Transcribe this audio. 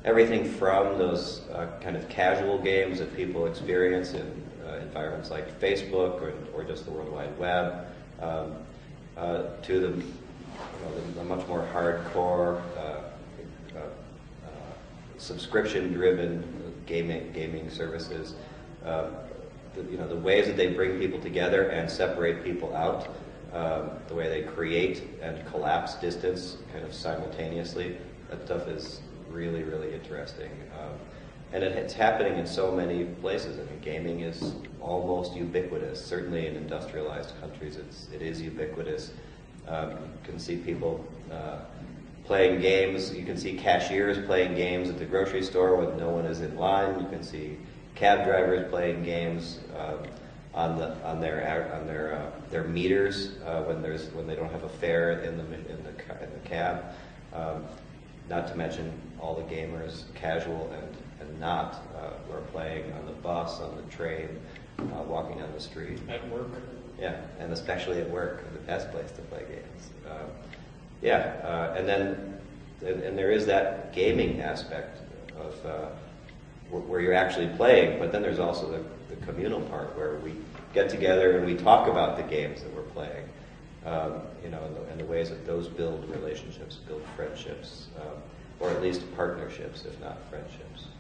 everything from those kind of casual games that people experience in environments like Facebook or just the World Wide Web, to the much more hardcore, subscription-driven gaming services. The ways that they bring people together and separate people out, the way they create and collapse distance kind of simultaneously. That stuff is really, really interesting. And it's happening in so many places. I mean, gaming is almost ubiquitous. Certainly in industrialized countries, it is ubiquitous. You can see people playing games. You can see cashiers playing games at the grocery store when no one is in line. You can see cab drivers playing games on their meters when they don't have a fare in the cab. Not to mention all the gamers, casual and not, who are playing on the bus, on the train, walking down the street. At work. Yeah, and especially at work, the best place to play games. And there is that gaming aspect of where you're actually playing, but then there's also the communal part where we get together and we talk about the games that we're playing, and the ways that those build relationships, build friendships, or at least partnerships, if not friendships.